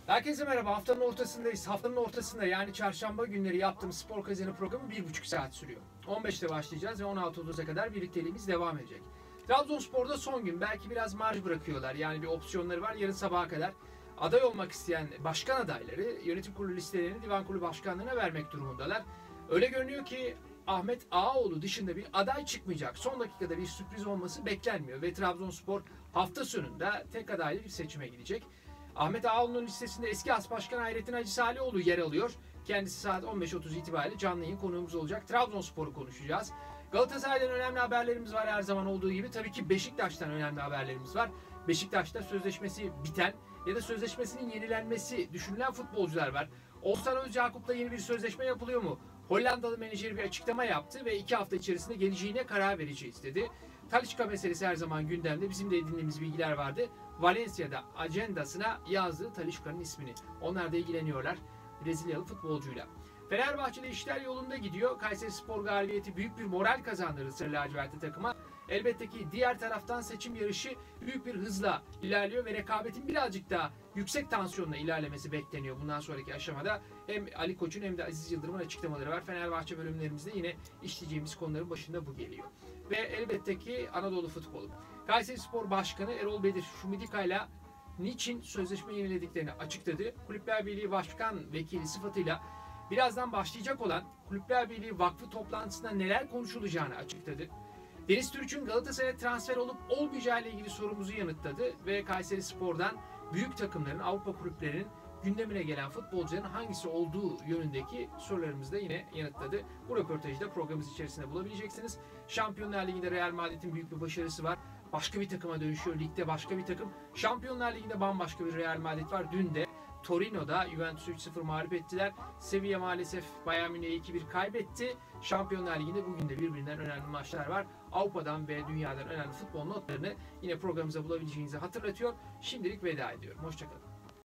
Herkese merhaba. Haftanın ortasındayız. Haftanın ortasında yani çarşamba günleri yaptığımız Spor Kazanı programı 1,5 saat sürüyor. 15'te başlayacağız ve 16.30'a kadar birlikteliğimiz devam edecek. Trabzonspor'da son gün belki biraz marj bırakıyorlar. Yani bir opsiyonları var yarın sabaha kadar. Aday olmak isteyen başkan adayları yönetim kurulu listelerini divan kurulu başkanlığına vermek durumundalar. Öyle görünüyor ki Ahmet Ağaoğlu dışında bir aday çıkmayacak. Son dakikada bir sürpriz olması beklenmiyor ve Trabzonspor hafta sonunda tek adaylı bir seçime gidecek. Ahmet Ağaoğlu'nun listesinde eski As Başkan Hayrettin Hacı Salioğlu yer alıyor. Kendisi saat 15.30 itibariyle canlı yayın konuğumuz olacak. Trabzonspor'u konuşacağız. Galatasaray'dan önemli haberlerimiz var her zaman olduğu gibi. Tabii ki Beşiktaş'tan önemli haberlerimiz var. Beşiktaş'ta sözleşmesi biten ya da sözleşmesinin yenilenmesi düşünülen futbolcular var. Oğuzhan Özyakup'la yeni bir sözleşme yapılıyor mu? Hollandalı menajeri bir açıklama yaptı ve 2 hafta içerisinde geleceğine karar vereceğiz dedi. Talisca meselesi her zaman gündemde. Bizim de edindiğimiz bilgiler vardı. Valencia'da ajandasına yazdığı Talisca'nın ismini. Onlar da ilgileniyorlar Brezilyalı futbolcuyla. Fenerbahçe'de işler yolunda gidiyor. Kayserispor galibiyeti büyük bir moral kazandırdı Sarı Lacivertli takıma. Elbette ki diğer taraftan seçim yarışı büyük bir hızla ilerliyor ve rekabetin birazcık daha yüksek tansiyonla ilerlemesi bekleniyor bundan sonraki aşamada. Hem Ali Koç'un hem de Aziz Yıldırım'ın açıklamaları var. Fenerbahçe bölümlerimizde yine işleyeceğimiz konuların başında bu geliyor. Ve elbette ki Anadolu futbolu. Kayserispor Başkanı Erol Bedir Şumidika'yla niçin sözleşme yenilediklerini açıkladı. Kulüpler Birliği Başkan Vekili sıfatıyla birazdan başlayacak olan Kulüpler Birliği Vakfı toplantısında neler konuşulacağını açıkladı. Deniz Türüç'ün Galatasaray'a transfer olup olmayacağı ile ilgili sorumuzu yanıtladı ve Kayserispor'dan büyük takımların, Avrupa kulüplerinin gündemine gelen futbolcuların hangisi olduğu yönündeki sorularımızı da yine yanıtladı. Bu röportajı da programımız içerisinde bulabileceksiniz. Şampiyonlar Ligi'nde Real Madrid'in büyük bir başarısı var. Başka bir takıma dönüşüyor. Ligde başka bir takım. Şampiyonlar Ligi'nde bambaşka bir Real Madrid var. Dün de Torino'da Juventus'u 3-0 mağlup ettiler. Sevilla maalesef Bayern Münih'e 2-1 kaybetti. Şampiyonlar Ligi'nde bugün de birbirinden önemli maçlar var. Avrupa'dan ve dünyadan önemli futbol notlarını yine programımıza bulabileceğinizi hatırlatıyor. Şimdilik veda ediyorum. Hoşçakalın.